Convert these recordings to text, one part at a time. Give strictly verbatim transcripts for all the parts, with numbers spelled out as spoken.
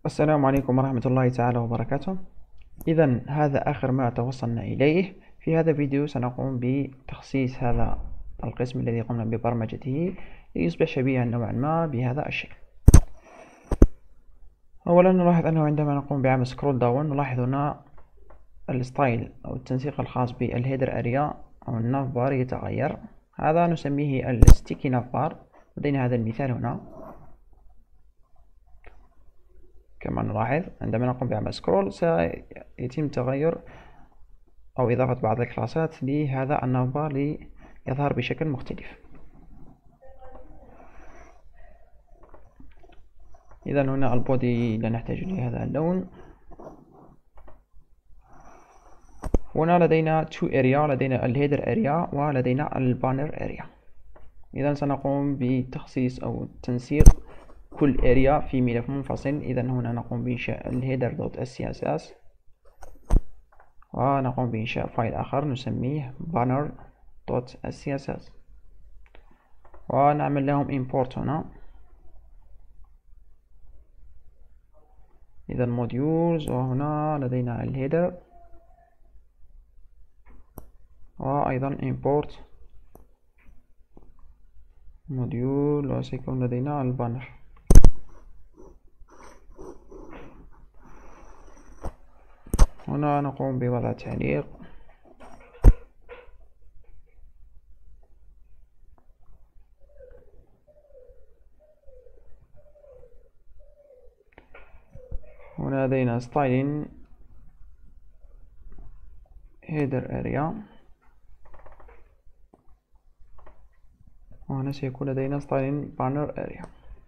السلام عليكم ورحمة الله تعالى وبركاته. إذا هذا آخر ما توصلنا إليه. في هذا الفيديو سنقوم بتخصيص هذا القسم الذي قمنا ببرمجته ليصبح شبيها نوعا ما بهذا الشكل. أولا نلاحظ أنه عندما نقوم بعمل سكرول داون نلاحظ هنا الستايل أو التنسيق الخاص بالهيدر أريا أو الناف بار يتغير. هذا نسميه الستيكي ناف بار. لدينا هذا المثال هنا. كما نلاحظ عندما نقوم بعمل سكرول سيتم تغير أو إضافة بعض الكلاسات لهذا الناف بار ليظهر بشكل مختلف. إذا هنا البودي لا نحتاج لهذا اللون. هنا لدينا تو اريا، لدينا الهيدر اريا ولدينا البانر اريا. إذا سنقوم بتخصيص أو تنسيق كل اريا في ملف منفصل. إذا هنا نقوم بإنشاء الهيدر دوت اس سي اس اس ونقوم بإنشاء فايل آخر نسميه banner دوت اس سي اس اس ونعمل لهم import هنا. إذا modules، وهنا لدينا الهيدر وأيضا import module، وسيكون لدينا البانر. هنا نقوم بوضع تعليق. هنا لدينا styling header area، وهنا سيكون لدينا styling banner area.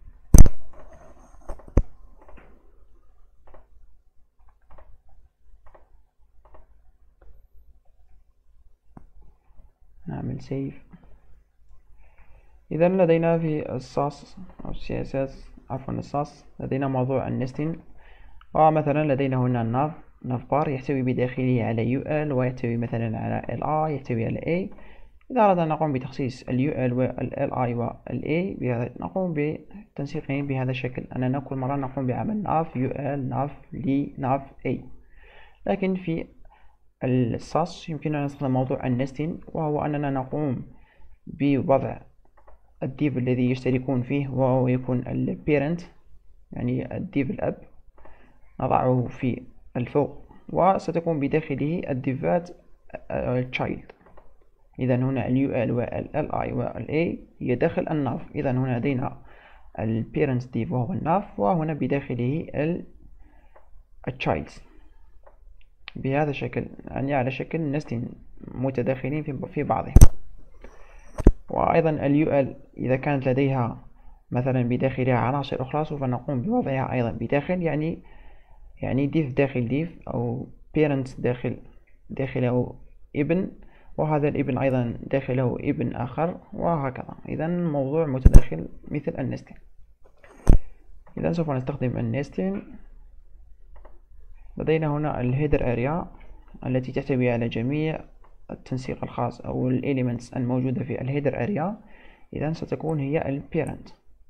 نعمل سيف. إذا لدينا في الساس أو سي اس اس عفوا الساس لدينا موضوع النستين، ومثلا لدينا هنا الناف ناف بار يحتوي بداخله على يو ال ويحتوي مثلا على ال اي يحتوي على اي. إذا أردنا نقوم بتخصيص ال يو ال وال اي وال اي نقوم بتنسيقهم بهذا الشكل، أننا كل مرة نقوم بعمل ناف يو ال ناف لي ناف اي. لكن في الساس يمكننا أن نستخدم موضوع النستين، وهو أننا نقوم بوضع الديف الذي يشتركون فيه وهو يكون البيرنت، يعني الديف الأب، نضعه في الفوق وستكون بداخله الديفات التشايلد. إذا هنا ال يو ال وال ال اي وال اي هي داخل الناف. إذا هنا لدينا البيرنت ديف وهو الناف، وهنا بداخله التشايلد بهذا الشكل، يعني على شكل نستين متداخلين في بعضهم. وأيضا ال يو ال إذا كانت لديها مثلا بداخلها عناصر أخرى سوف نقوم بوضعها أيضا بداخل، يعني يعني ديف داخل ديف أو parent داخل داخله ابن، وهذا الابن أيضا داخله ابن آخر، وهكذا. إذا موضوع متداخل مثل النستين. إذا سوف نستخدم النستين. لدينا هنا الهيدر اريا التي تحتوي على جميع التنسيق الخاص أو الإليمنتس الموجودة في الهيدر اريا. إذا ستكون هي البيرنت.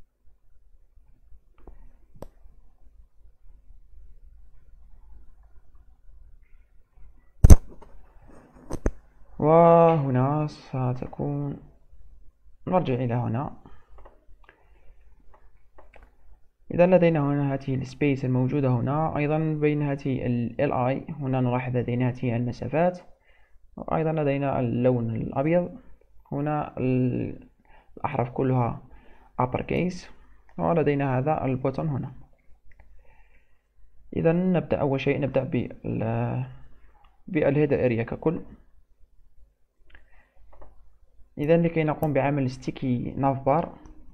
وهنا ستكون، نرجع إلى هنا. إذا لدينا هنا هذه السبيس الموجودة هنا، أيضا بين هذه ال اي هنا نلاحظ لدينا هذه المسافات، وأيضا لدينا اللون الأبيض. هنا الأحرف كلها upper case، ولدينا هذا البوتون هنا. إذا نبدأ أول شيء نبدأ بالهيدر اريا ككل. إذا لكي نقوم بعمل ستيكي ناف بار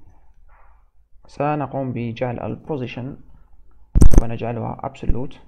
سنقوم بجعل البوزيشن ونجعلها absolute.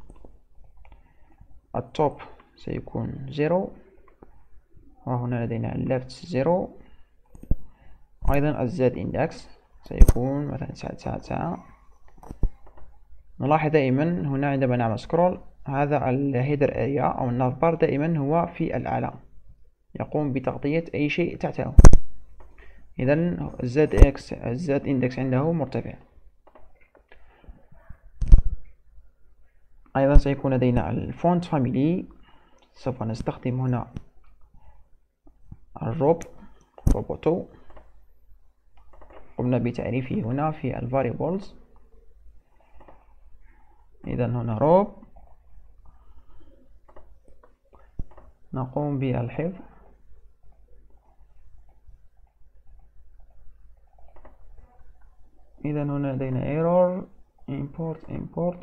التوب سيكون زيرو، وهنا لدينا left زيرو. أيضا الزد إندكس سيكون مثلا تسعة تسعة تسعة. نلاحظ دائما هنا عندما نعمل سكرول هذا الهيدر اريا أو الناف بار دائما هو في الأعلى، يقوم بتغطية أي شيء تحته. إذا الزد إكس الزد إندكس عنده مرتفع. أيضا سيكون لدينا الفونت فاميلي، سوف نستخدم هنا الروب روبوتو، قمنا بتعريفه هنا في الفاريبلز. إذا هنا روب، نقوم بالحفظ. إذا هنا لدينا error import import.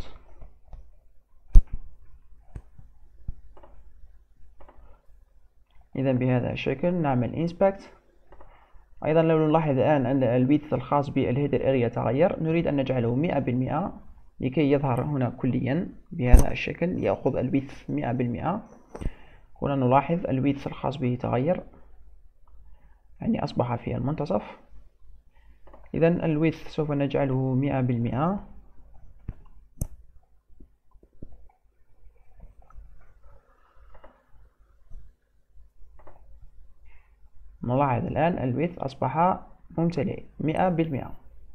إذا بهذا الشكل نعمل inspect. أيضا لو نلاحظ الآن أن الويدث الخاص بالهيدر اريا تغير، نريد أن نجعله مئة بالمئة لكي يظهر هنا كليا بهذا الشكل، يأخذ الويدث مئة بالمئة. هنا نلاحظ الويدث الخاص به تغير، يعني أصبح في المنتصف. إذا الويدث سوف نجعله مئة بالمئة. نلاحظ الآن الويدث أصبح ممتلئ مئة بالمئة.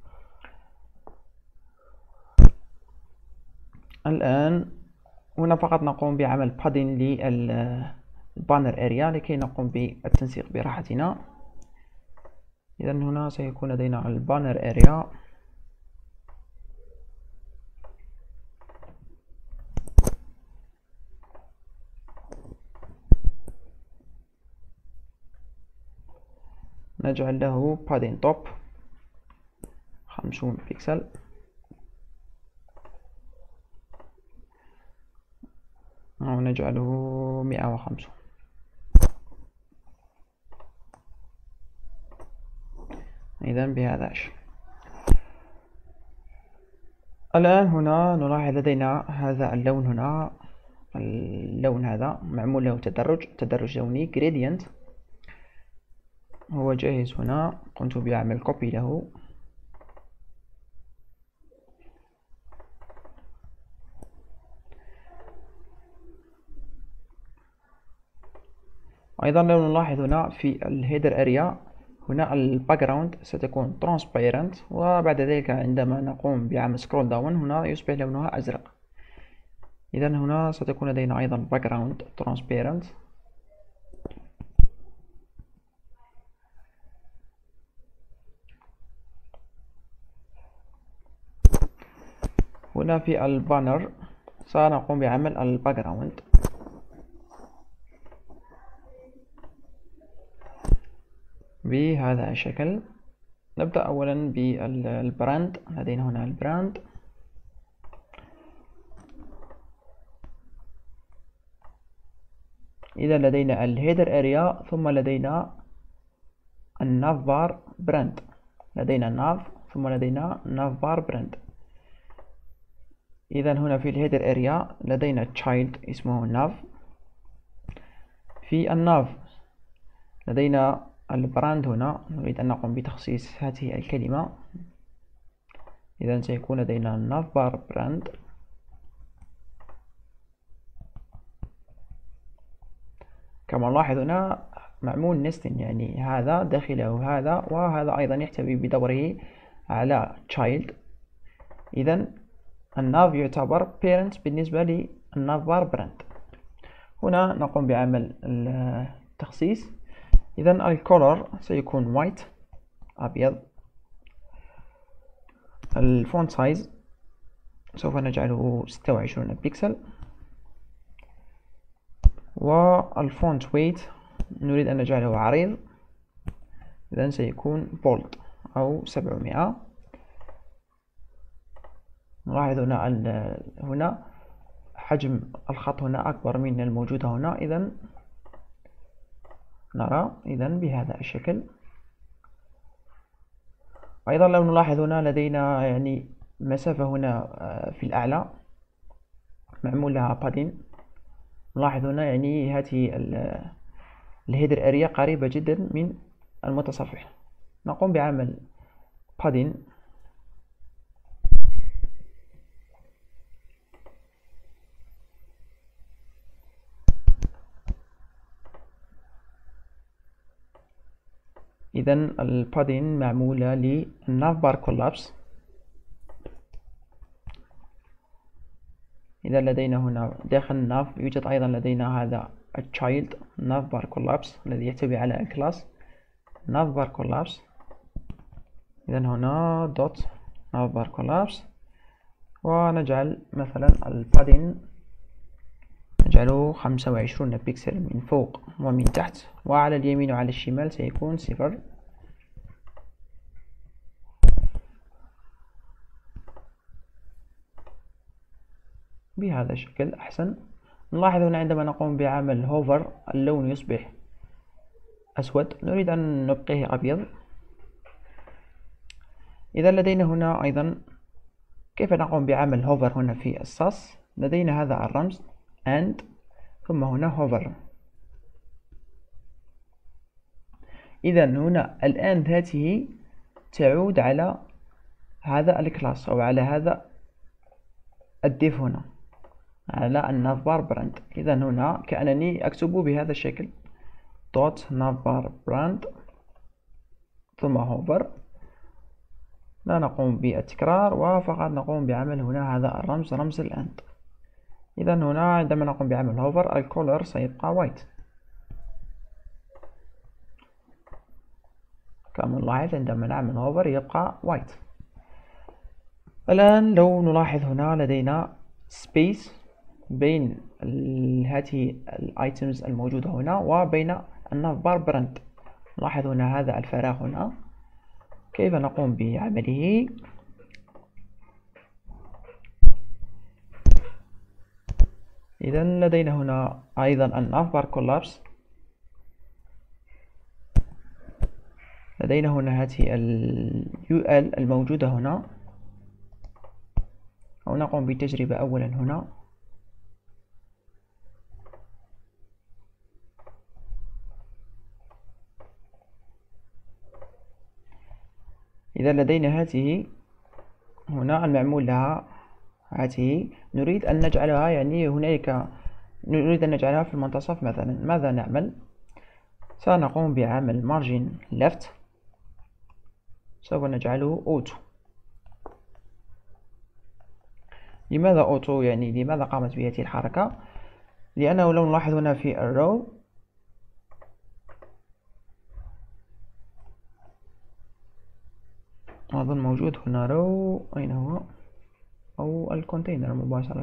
الآن هنا فقط نقوم بعمل بادين للبانر اريا لكي نقوم بالتنسيق براحتنا. إذا هنا سيكون لدينا البانر اريا. نجعل له بادين توب خمسون بكسل، أو نجعله مئة وخمسون. إذا بهذا الشكل. الآن هنا نلاحظ لدينا هذا اللون، هنا اللون هذا معمول له تدرج تدرج لوني gradient، هو جاهز هنا. قمت بعمل كوبي له. أيضا لو نلاحظ هنا في الهيدر اريا، هنا الباكجراوند ستكون transparent، وبعد ذلك عندما نقوم بعمل سكرول داون هنا يصبح لونها أزرق. إذا هنا ستكون لدينا أيضا باكجراوند transparent. هنا في البانر سنقوم بعمل الباكجراوند. بهذا الشكل. نبدأ أولا بالبراند. لدينا هنا البراند. إذا لدينا الهيدر اريا، ثم لدينا الناف بار براند. لدينا الناف ثم لدينا ناف بار براند. إذا هنا في الهيدر اريا لدينا تشايلد اسمه ناف. في الناف لدينا البراند. هنا نريد أن نقوم بتخصيص هذه الكلمة. إذا سيكون لدينا ناف بار براند. كما نلاحظ هنا معمول نستين، يعني هذا داخله هذا، وهذا أيضا يحتوي بدوره على child. إذا الناف يعتبر parent بالنسبة للناف بار براند. هنا نقوم بعمل التخصيص. إذا الكولر سيكون white أبيض. الفونت سايز سوف نجعله ستة وعشرين بكسل. والفونت ويت نريد أن نجعله عريض، إذن سيكون بولد أو سبعمائة. نلاحظ هنا هنا حجم الخط هنا أكبر من الموجود هنا، إذن نرى إذن بهذا الشكل. أيضا لو نلاحظ هنا لدينا يعني مسافة هنا في الأعلى معمول لها بادين. نلاحظ هنا يعني هذه الهيدر اريا قريبة جدا من المتصفح. نقوم بعمل بادين. إذا البادين معمولة للناف بار كولابس. إذا لدينا هنا داخل nav يوجد أيضا لدينا هذا child navbar collapse الذي يحتوي على الكلاس navbar collapse. إذا هنا dot navbar collapse، ونجعل مثلا البادين نجعله خمسة وعشرون بكسل من فوق ومن تحت، وعلى اليمين وعلى الشمال سيكون صفر. بهذا الشكل أحسن. نلاحظ هنا عندما نقوم بعمل هوفر اللون يصبح أسود، نريد أن نبقيه أبيض. إذا لدينا هنا أيضا كيف نقوم بعمل هوفر هنا في الصاص، لدينا هذا الرمز and ثم هنا هوفر. إذا هنا الآن هذه تعود على هذا الكلاس أو على هذا الديف هنا على النافبار براند. إذا هنا كأنني أكتب بهذا الشكل دوت نافبار براند ثم هوفر، لا نقوم بالتكرار وفقط نقوم بعمل هنا هذا الرمز رمز الأند. إذا هنا عندما نقوم بعمل هوفر الكولر سيبقى وايت كما نلاحظ عندما نعمل هوفر يبقى وايت. الآن لو نلاحظ هنا لدينا سبيس بين هذه الايتمز الموجودة هنا وبين النافبار براند. نلاحظ هنا هذا الفراغ هنا، كيف نقوم بعمله؟ إذا لدينا هنا أيضا النافبار كولابس، لدينا هنا هذه ال يو إل الموجودة هنا، أو نقوم بالتجربة أولا هنا. إذا لدينا هذه هنا المعمول لها هذه، نريد أن نجعلها يعني هنالك نريد أن نجعلها في المنتصف مثلا. ماذا نعمل؟ سنقوم بعمل margin left، سوف نجعله auto. لماذا auto؟ يعني لماذا قامت بهذه الحركة؟ لأنه لو نلاحظ هنا في الرو أظن موجود هنا رو، أين هو؟ أو الكونتينر مباشرة.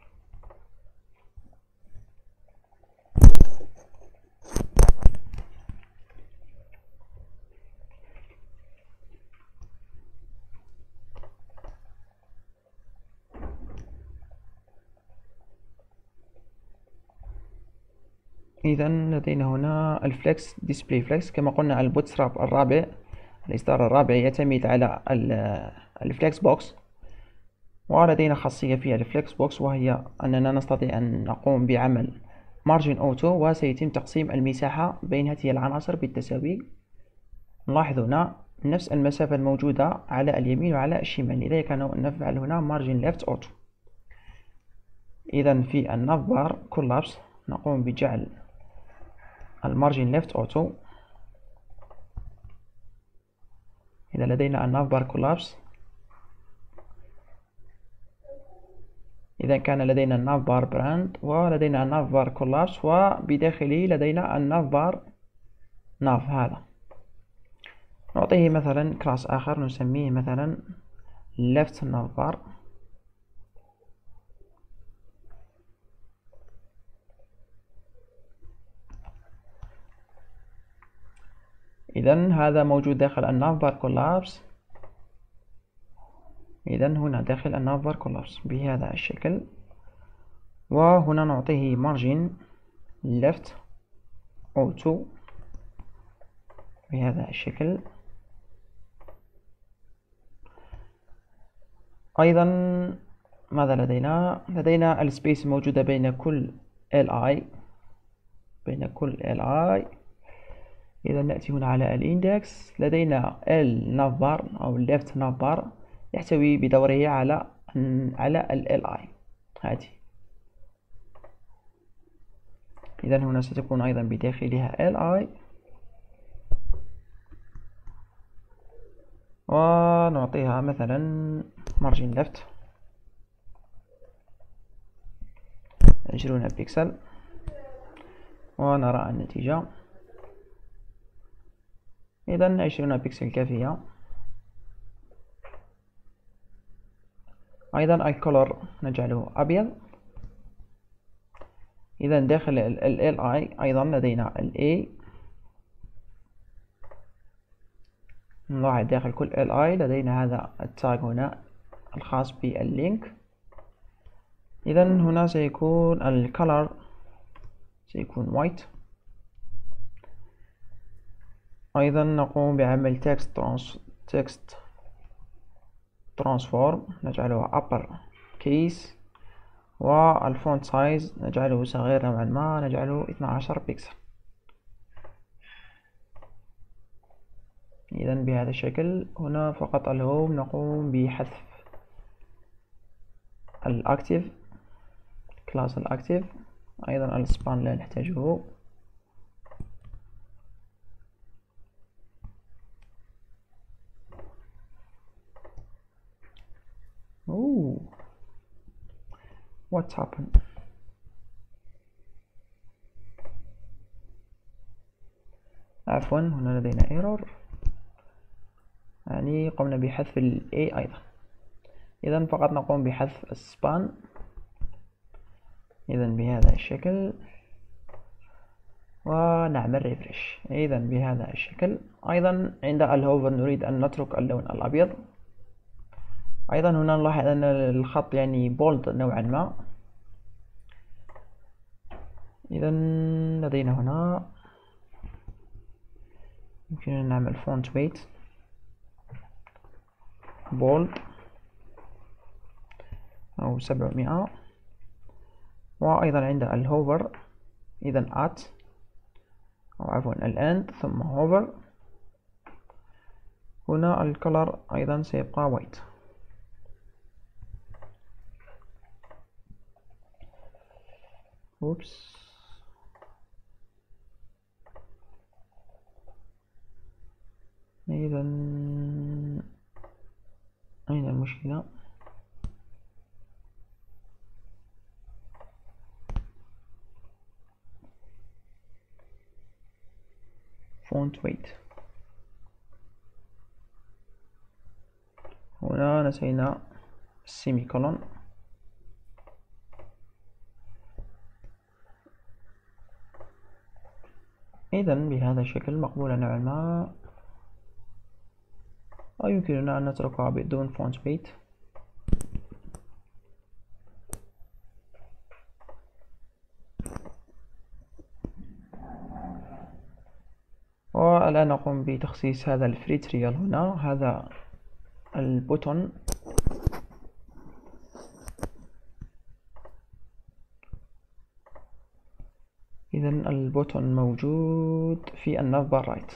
إذا لدينا هنا الفليكس ديسبلاي فليكس، كما قلنا البوتستراب الرابع الإصدار الرابع يعتمد على الفليكس بوكس، ولدينا خاصية في الفليكس بوكس وهي أننا نستطيع أن نقوم بعمل مارجن أوتو، وسيتم تقسيم المساحة بين هذه العناصر بالتساوي. نلاحظ هنا نفس المسافة الموجودة على اليمين وعلى الشمال، لذلك نفعل هنا مارجن ليفت أوتو. إذا في النافبار كولابس نقوم بجعل المارجن ليفت أوتو. إذا لدينا النافبار كولابس، إذا كان لدينا النافبار براند ولدينا النافبار كولابس، وبداخله لدينا النافبار ناف. هذا نعطيه مثلا كلاس آخر نسميه مثلا left navbar. إذا هذا موجود داخل النافبار كولابس. إذا هنا داخل النافبار كولابس بهذا الشكل، وهنا نعطيه margin left auto بهذا الشكل. أيضا ماذا لدينا؟ لدينا السبيس موجودة بين كل li بين كل li. إذا نأتي هنا على الاندكس، لدينا النافبار أو left نافبار يحتوي بدوره على على ال li هذه. إذا هنا ستكون أيضا بداخلها li، ونعطيها مثلا margin left. عشرون بكسل، ونرى النتيجة. إذا عشرون بكسل كافية. أيضا الكولر نجعله أبيض. إذا داخل ال إل آي أيضا لدينا ال A. نلاحظ داخل كل إل آي لدينا هذا التاج هنا الخاص باللينك. إذا هنا سيكون الكولر سيكون white. أيضا نقوم بعمل text trans text transform نجعله upper case، والفونت سايز نجعله صغير نوعا ما، نجعله اثنا عشر بكسل. إذا بهذا الشكل. هنا فقط الهوم نقوم بحذف الأكتيف كلاس الأكتيف. أيضا السبان لا نحتاجه. أوه what happened. عفوا هنا لدينا error، يعني قمنا بحذف ال A أيضا. إذا فقط نقوم بحذف السبان. إذا بهذا الشكل، ونعمل ريفرش. إذا بهذا الشكل. أيضا عند الهوفر نريد أن نترك اللون الأبيض. أيضا هنا نلاحظ أن الخط يعني بولد نوعا ما. إذا لدينا هنا يمكننا نعمل فونت ويت بولد أو سبعمائة. وأيضا عند الهوفر إذا at أو عفوا الآن ثم hover. هنا الكولر أيضا سيبقى white. أوبس. إذا أين المشكلة؟ font weight. هنا نسينا السيمي كولون. إذا بهذا الشكل مقبولة نوعا ما، أو يمكننا أن نتركها بدون font weight. والآن نقوم بتخصيص هذا الفري تريال. هنا هذا البوتون إذا البوتون موجود في الناف بار رايت.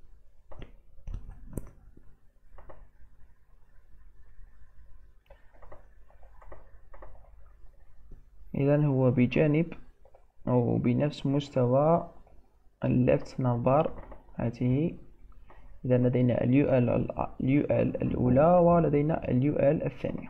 إذا هو بجانب أو بنفس مستوى الليفت ناف بار هذه. إذا لدينا ال يو إل ال يو إل الأولى ولدينا ال يو إل الثانية.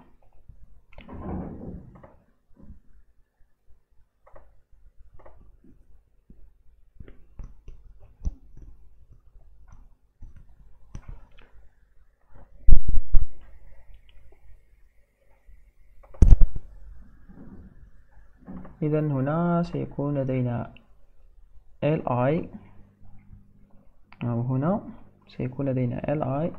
إذا هنا سيكون لدينا إل آي، أو هنا سيكون لدينا إل آي.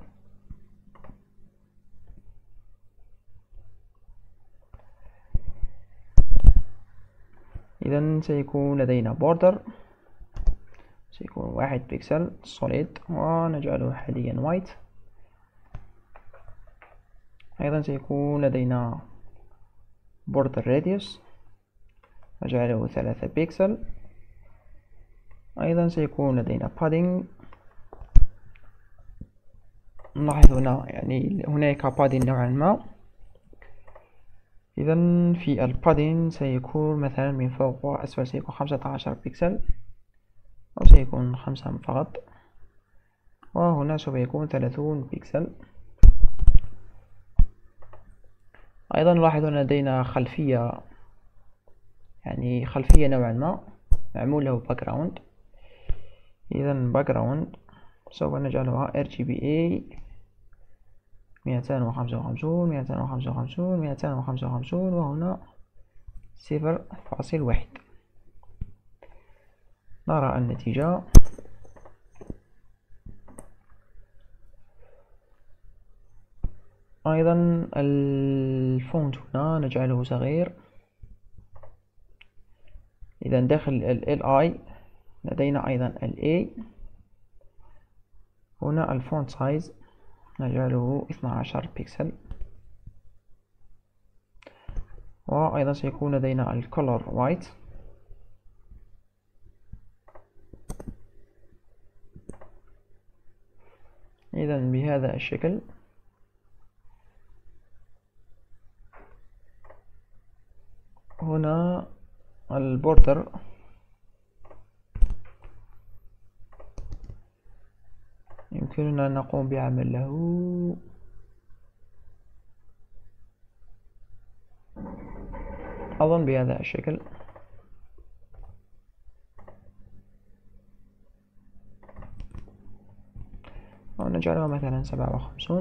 إذا سيكون لدينا بوردر سيكون واحد بكسل سوليد، ونجعله حاليا وايت. أيضا سيكون لدينا بوردر راديوس نجعله ثلاثة بكسل. أيضا سيكون لدينا بادينج. نلاحظ هنا يعني هناك بادينج نوعا ما. إذا في البادينج سيكون مثلا من فوق وأسفل سيكون خمسة عشر بكسل، أو سيكون خمسة فقط، وهنا سوف يكون ثلاثون بكسل. أيضا نلاحظ أن لدينا خلفية يعني خلفية نوعا ما معمول له background. إذا background سوف نجعلها ار جي بي اي مئتان وخمسة وخمسون مئتان وخمسة وخمسون مئتان وخمسة وخمسون، وهنا صفر فاصل واحد. نرى النتيجة. أيضا الفونت هنا نجعله صغير. إذا داخل ال I لدينا أيضا ال A. هنا الفونت سايز نجعله اثنا عشر بكسل، وأيضا سيكون لدينا الكولر وايت. إذا بهذا الشكل. هنا البوردر يمكننا أن نقوم بعمل له أظن بهذا الشكل. ونجعلها مثلا سبعة وخمسون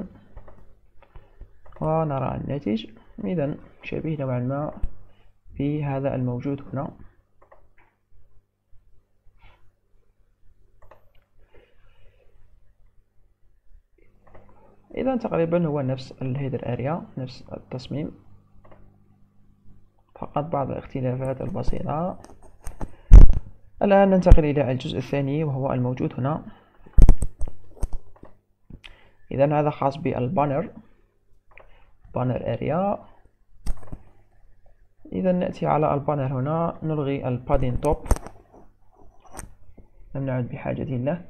ونرى الناتج. إذا شبيه نوعا ما بهذا الموجود هنا. إذا تقريبا هو نفس الهيدر اريا، نفس التصميم، فقط بعض الاختلافات البسيطة. الآن ننتقل إلى الجزء الثاني وهو الموجود هنا. إذا هذا خاص بالبانر، بانر اريا. إذا نأتي على البانر هنا، نلغي البادين توب، لم نعد بحاجة له.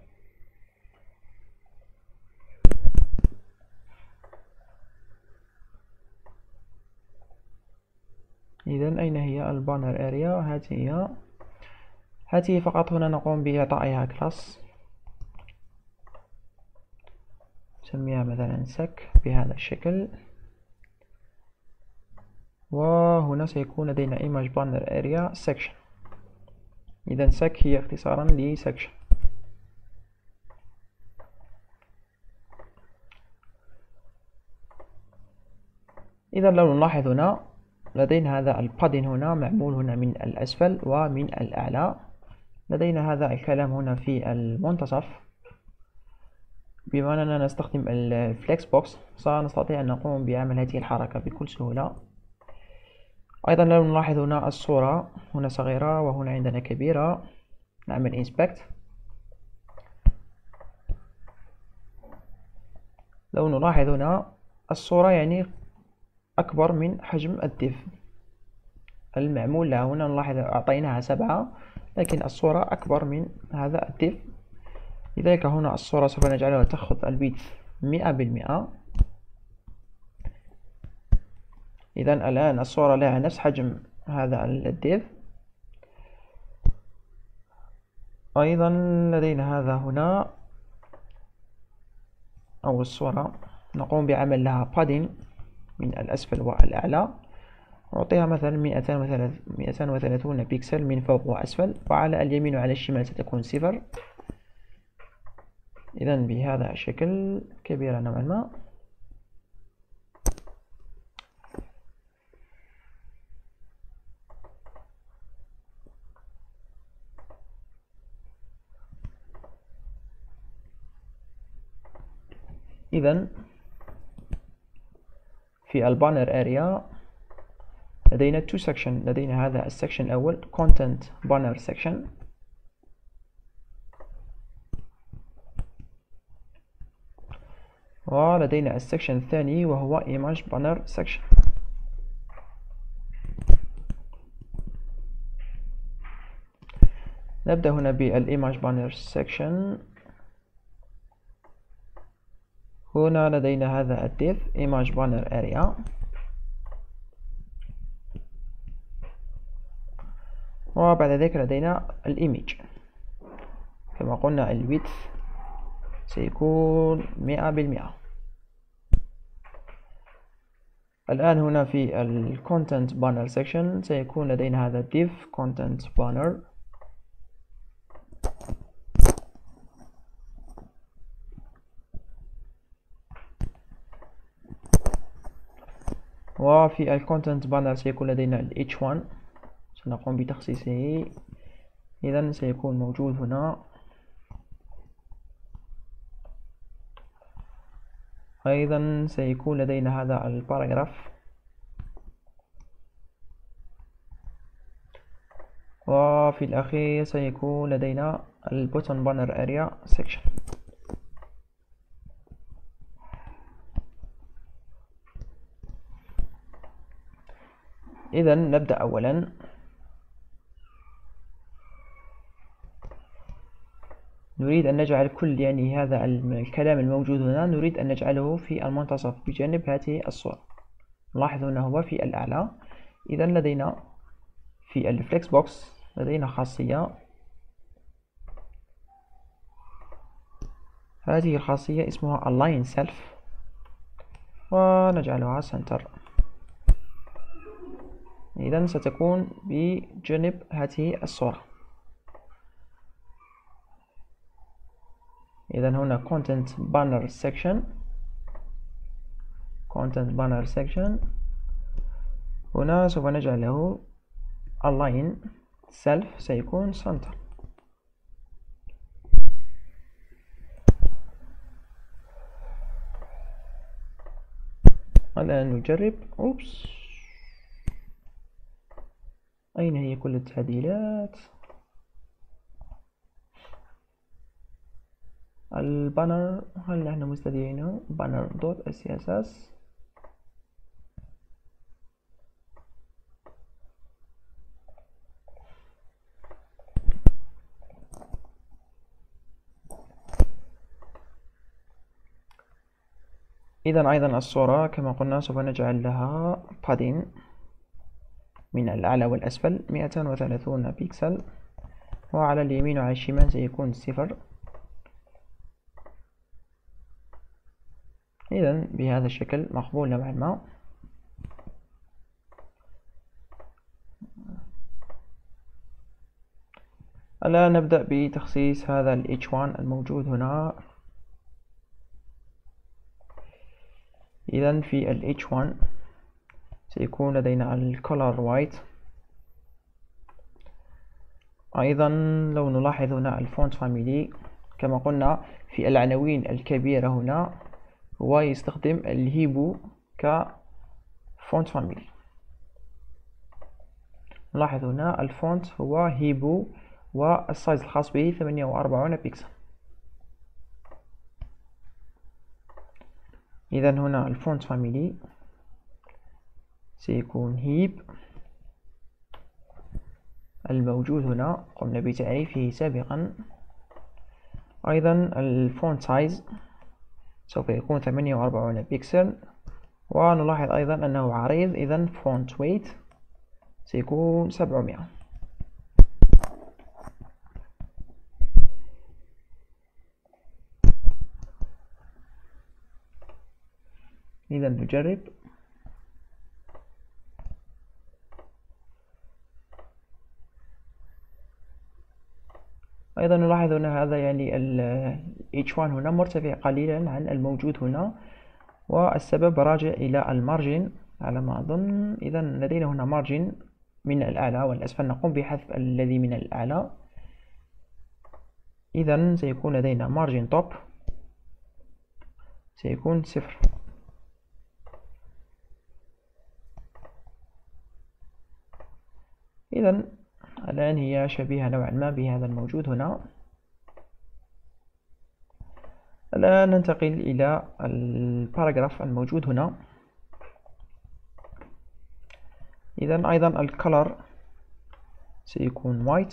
إذا أين هي البانر اريا؟ هذه هي، هذه فقط هنا نقوم بإعطائها كلاس، نسميها مثلا سك بهذا الشكل. وهنا سيكون لدينا image banner area section. إذا سك هي اختصارا لسكشن. إذا لو نلاحظ هنا لدينا هذا البادين هنا معمول هنا من الأسفل ومن الأعلى. لدينا هذا الكلام هنا في المنتصف. بما أننا نستخدم الفليكس بوكس سنستطيع أن نقوم بعمل هذه الحركة بكل سهولة. أيضا لو نلاحظ هنا الصورة هنا صغيرة وهنا عندنا كبيرة. نعمل inspect. لو نلاحظ هنا الصورة يعني أكبر من حجم الديف المعمول لها. هنا نلاحظ أعطيناها سبعة، لكن الصورة أكبر من هذا الديف. لذلك هنا الصورة سوف نجعلها تأخذ البيدث مئة بالمئة. إذا الآن الصورة لها نفس حجم هذا الديف. أيضا لدينا هذا هنا أو الصورة نقوم بعمل لها بادين من الأسفل والأعلى. نعطيها مثلا مئتان وثلاثون بكسل من فوق وأسفل، وعلى اليمين وعلى الشمال ستكون صفر. إذا بهذا الشكل، كبيرة نوعا ما. إذا في البانر اريا لدينا two section. لدينا هذا السكشن الأول content banner section، ولدينا السكشن الثاني وهو image banner section. نبدأ هنا بالimage banner section. هنا لدينا هذا الديف image banner area، وبعد ذلك لدينا الإيميج. كما قلنا الويدث سيكون مئة بالمئة. الآن هنا في ال content banner section سيكون لدينا هذا div content banner. وفي ال content banner سيكون لدينا ال إتش وان، سنقوم بتخصيصه. إذن سيكون موجود هنا. أيضا سيكون لدينا هذا الباراجراف، وفي الأخير سيكون لدينا البوتن بانر اريا سيكشن. إذا نبدأ أولا. نريد أن نجعل كل يعني هذا الكلام الموجود هنا نريد أن نجعله في المنتصف بجانب هذه الصورة. نلاحظ أنه هو في الأعلى. إذا لدينا في الفليكس بوكس لدينا خاصية، هذه الخاصية اسمها align self، ونجعلها center. إذا ستكون بجانب هذه الصورة. إذا هنا content banner section content banner section هنا سوف نجعله align self، سيكون center. الآن نجرب. أوبس، أين هي كل التعديلات؟ البانر هل نحن مستدعينه banner dot css؟ إذا أيضا الصورة كما قلنا سوف نجعل لها padding من الأعلى والأسفل مئة وثلاثون بيكسل، وعلى اليمين وعلى الشمال سيكون صفر. إذا بهذا الشكل مقبول نوعا ما. الآن نبدأ بتخصيص هذا ال إتش وان الموجود هنا. إذا في ال إتش وان سيكون لدينا ال color white. أيضا لو نلاحظ هنا الفونت فاميلي كما قلنا في العناوين الكبيرة هنا هو يستخدم الهيبو كفونت فاميلي. نلاحظ هنا الفونت هو هيبو والسايز الخاص به ثمانية وأربعين بكسل. إذا هنا الفونت فاميلي سيكون هيب. الموجود هنا قمنا بتعريفه سابقا. أيضا الفونت سايز سوف يكون ثمانية وأربعين بكسل، ونلاحظ أيضا أنه عريض. إذا فونت ويت سيكون سبعمائة. إذا نجرب. أيضا نلاحظ أن هذا يعني ال إتش وان هنا مرتفع قليلا عن الموجود هنا، والسبب راجع إلى المارجن على ما أظن. إذا لدينا هنا مارجن من الأعلى والأسفل، نقوم بحذف الذي من الأعلى. إذا سيكون لدينا مارجن توب سيكون صفر. إذا الآن هي شبيهة نوعا ما بهذا الموجود هنا. الآن ننتقل إلى الباراجراف الموجود هنا. إذا أيضا الكلر سيكون white.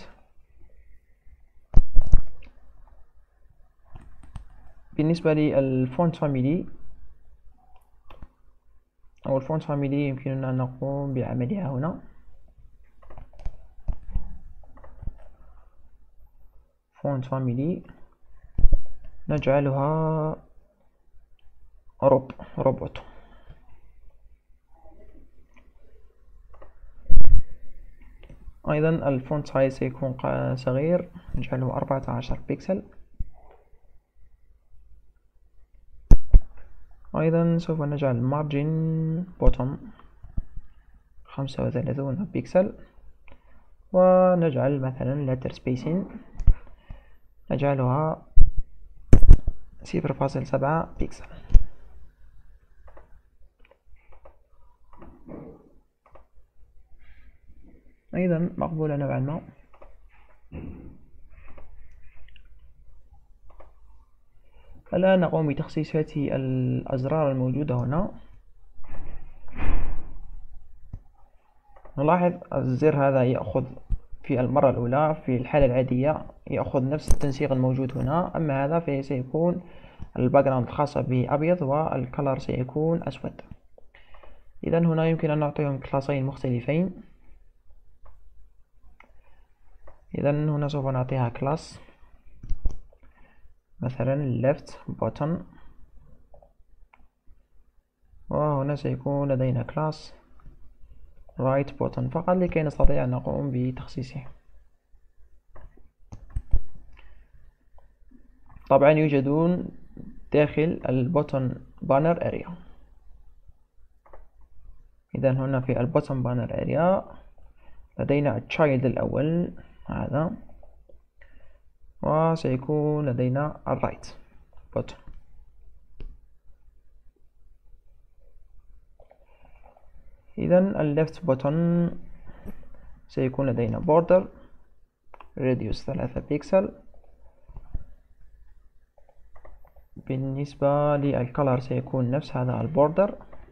بالنسبة للفونت فاميلي أو الفونت فاميلي يمكننا أن نقوم بعملها هنا. فونت فاميلي نجعلها روب روبوت. أيضا الفونت سايز سيكون صغير، نجعله أربعة عشر بكسل. أيضا سوف نجعل مارجن بوتوم خمسة وثلاثون بكسل، ونجعل مثلا letter spacing نجعلها صفر فاصل سبعة بكسل. أيضا مقبولة نوعا ما. الآن نقوم بتخصيص هذه الأزرار الموجودة هنا. نلاحظ الزر هذا يأخذ في المرة الأولى في الحالة العادية يأخذ نفس التنسيق الموجود هنا، أما هذا فسيكون الباكجراوند الخاصة به أبيض والكلر سيكون أسود. إذا هنا يمكن أن نعطيهم كلاسين مختلفين. إذا هنا سوف نعطيها كلاس مثلا left button، وهنا سيكون لدينا كلاس right button فقط لكي نستطيع أن نقوم بتخصيصه. طبعا يوجدون داخل البوتون بانر اريا. إذا هنا في البوتون بانر اريا لدينا التشايلد الأول هذا، وسيكون لدينا الرايت بوتون. إذا الليفت بوتون سيكون لدينا border radius ثلاثة بكسل. بالنسبة للكلر سيكون نفس هذا البوردر.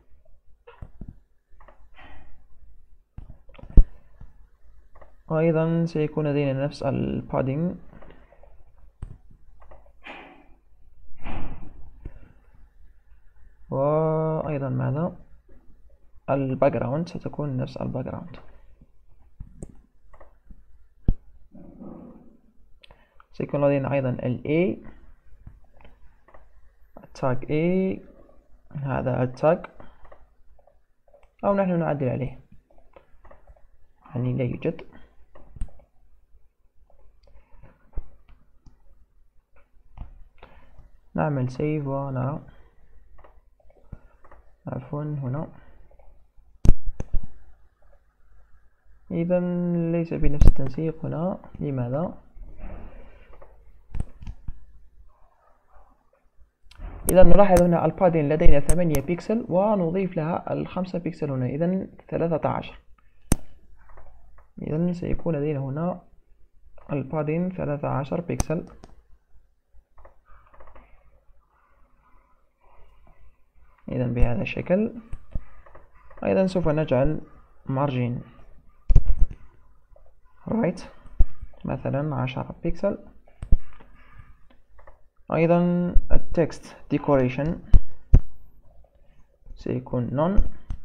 أيضا سيكون لدينا نفس البادينج. وأيضا ماذا الباكجراوند ستكون نفس الباكجراوند. سيكون لدينا أيضا ال A tag A، هذا التاج أو نحن نعدل عليه يعني لا يوجد. نعمل سيف ونرى عفوا هنا. إذا ليس بنفس التنسيق هنا، لماذا؟ إذا نلاحظ هنا البادين لدينا ثمانية بكسل ونضيف لها الخمسة بكسل هنا، إذا ثلاثة عشر. إذا سيكون لدينا هنا البادين ثلاثة عشر بكسل. إذا بهذا الشكل. أيضا سوف نجعل margin right مثلا عشرة بكسل. أيضا التكست decoration سيكون none،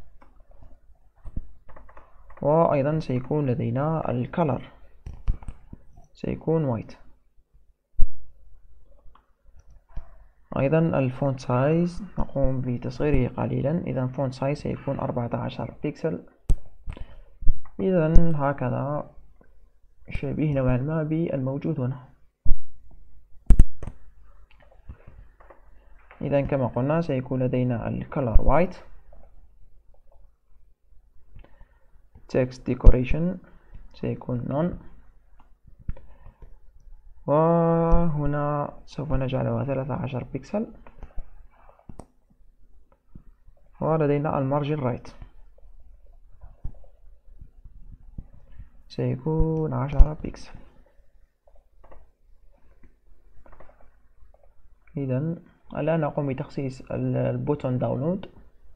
وأيضا سيكون لدينا الكلر سيكون white. أيضا الفونت سايز نقوم بتصغيره قليلا. إذا فونت سايز سيكون أربعة عشر بكسل. إذا هكذا شبيه نوعا ما بالموجود هنا. إذا كما قلنا سيكون لدينا الكلر white، text decoration سيكون none، وهنا سوف نجعلها ثلاثة عشر بكسل، ولدينا المارجن رايت سيكون عشرة بكسل. إذا الآن نقوم بتخصيص البوتون داونلود.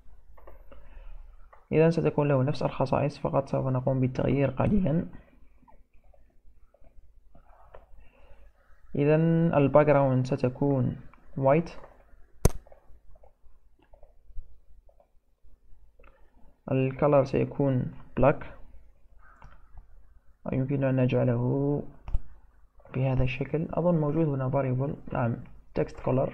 إذا ستكون له نفس الخصائص، فقط سوف نقوم بالتغيير قليلا. إذا الباكجراوند ستكون white، الكلر سيكون black، ويمكن أن نجعله بهذا الشكل. أظن موجود هنا variable، نعم text color.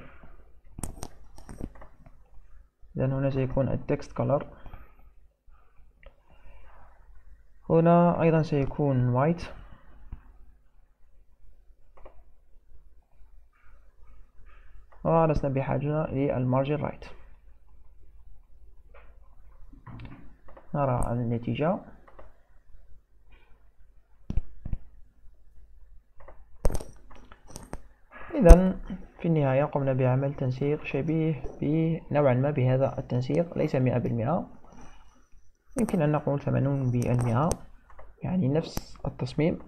إذا هنا سيكون التكست color، هنا أيضا سيكون white، ولسنا بحاجة للمارجن رايت. نرى النتيجة. إذن في النهاية قمنا بعمل تنسيق شبيه نوعا ما بهذا التنسيق، ليس مئة بالمئة، يمكن أن نقول ثمانون بالمئة، يعني نفس التصميم.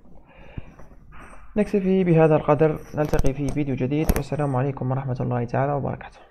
نكتفي بهذا القدر، نلتقي في فيديو جديد، والسلام عليكم ورحمة الله تعالى وبركاته.